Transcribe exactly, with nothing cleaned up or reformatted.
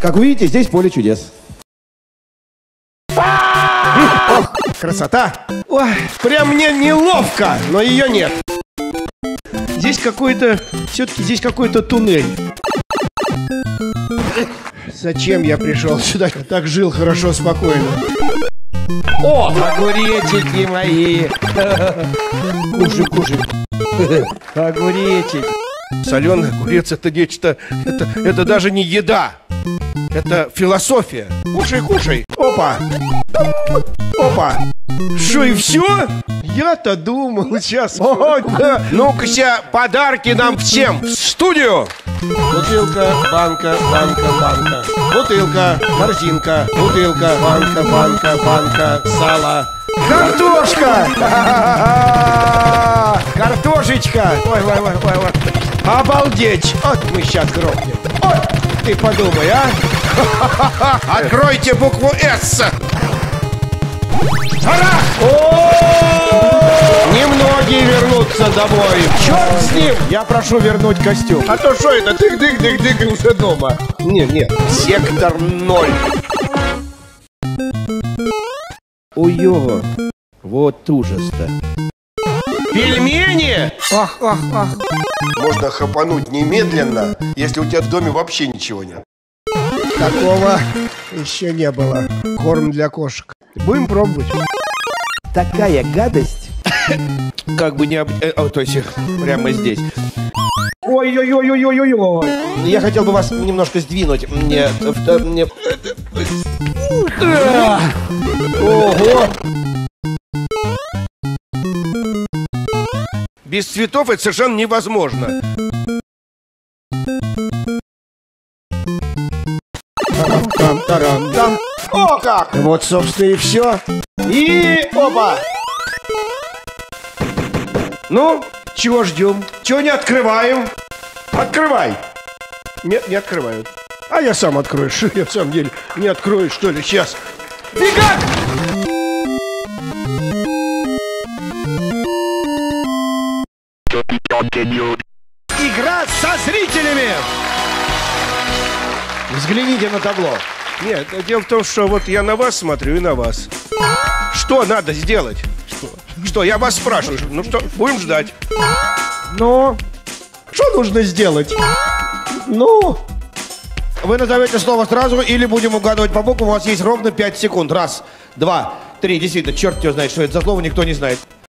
Как вы видите, здесь поле чудес. Ох, красота! Ой, прям мне неловко, но ее нет. Здесь какой-то, все-таки здесь какой-то туннель. Зачем я пришел сюда? Так жил хорошо, спокойно. О, огуречики мои! Кушай, кушай. Огуречек. Соленый огурец — это нечто, это, это даже не еда. Это философия. Кушай, кушай. Опа. Опа. Что, и все? Я-то думал, сейчас. О, да. Ну-ка, подарки нам всем. В студию. Бутылка, банка, банка, банка. Бутылка, корзинка. Бутылка, банка, банка, банка. Сало. Картошка. Картошечка. Ой, ой, ой, ой, ой. Обалдеть. Вот мы сейчас грохнем. Ой, ты подумай, а. Откройте букву «С». Немногие вернутся домой. Черт с ним! Я прошу вернуть костюм. А то что это? Тык-дык-дык-дык и уже дома. Нет, нет. Сектор ноль. Ой-ё, вот ужас-то. Пельмени? Ах, ах, ах. Можно хапануть немедленно, если у тебя в доме вообще ничего нет. Такого еще не было. Корм для кошек. Будем пробовать. Такая гадость. Как бы не об... э, о, то есть прямо здесь. Ой-ой-ой-ой-ой-ой. Я хотел бы вас немножко сдвинуть. Мне... мне... Ого! Без цветов это совершенно невозможно. Там-там-тарам-там. О, как! Вот, собственно, и все. И опа! Ну, чего ждем? Чего не открываем? Открывай! Нет, не открывают. А я сам открою. Что я в самом деле не открою, что ли? Сейчас. Фигак! Игра со зрителями! Взгляните на табло. Нет, дело в том, что вот я на вас смотрю и на вас. Что надо сделать? Что? Что? Я вас спрашиваю. Ну что, будем ждать. Ну? Что нужно сделать? Ну? Вы назовете слово сразу или будем угадывать по буквам. У вас есть ровно пять секунд. Раз, два, три. Действительно, черт его знает, что это за слово, никто не знает.